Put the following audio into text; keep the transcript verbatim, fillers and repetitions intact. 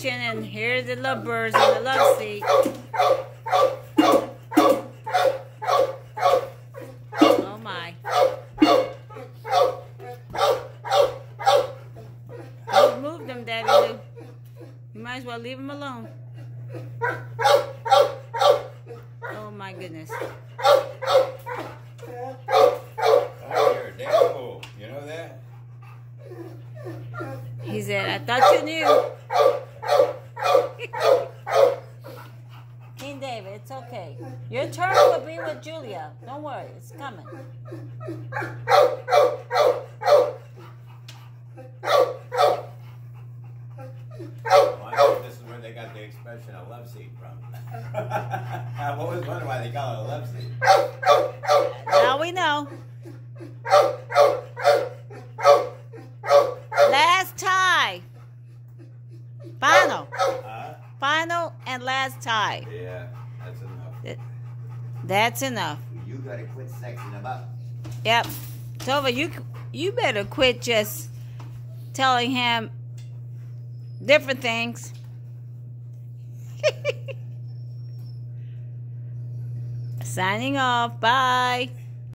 kitchen, and here's the lovebirds in the love seat. Oh my. Don't move them, Daddy Lou. You might as well leave them alone. Oh my goodness. Oh, you're a damn fool. You know that? He said, I thought you knew. King David, it's okay. Your turn will be with Julia. Don't worry, it's coming. Well, I think this is where they got the expression a love seat from. I've always wondered why they call it a love seat. Now we know. Last tie. Final. Huh? Final and last tie. Yeah, that's enough. That's enough. You gotta quit sexing them up. Yep. Tova, you you better quit just telling him different things. Signing off. Bye.